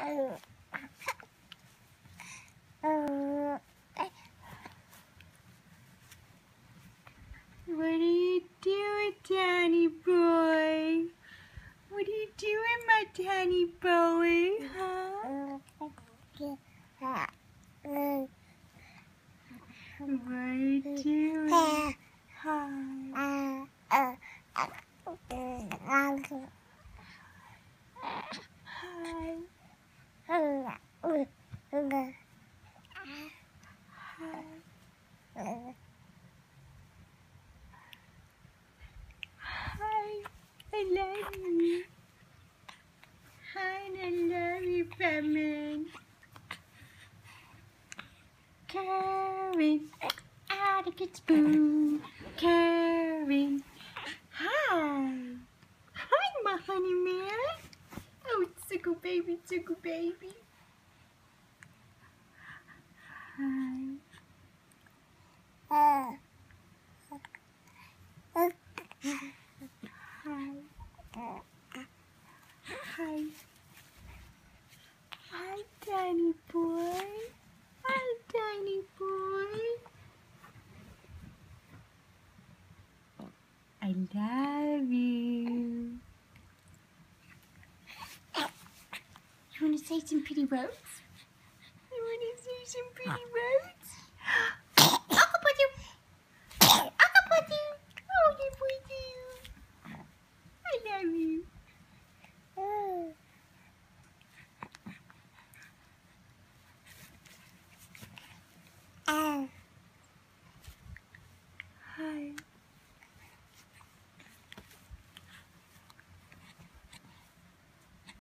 What are you doing, Danny boy? What are you doing, my Danny boy? Huh? What are you doing? Hi. Hi. Hi. I love you. Hi, and I love you, Batman. Karen, Atticus Boo. Karen. Hi. Hi, my honey man. Oh, tickle baby, tickle baby. Hi. Hi. Hi. Hi, Danny boy. Hi, Danny boy. I love you. You want to say some pretty words? You want to say some pretty words?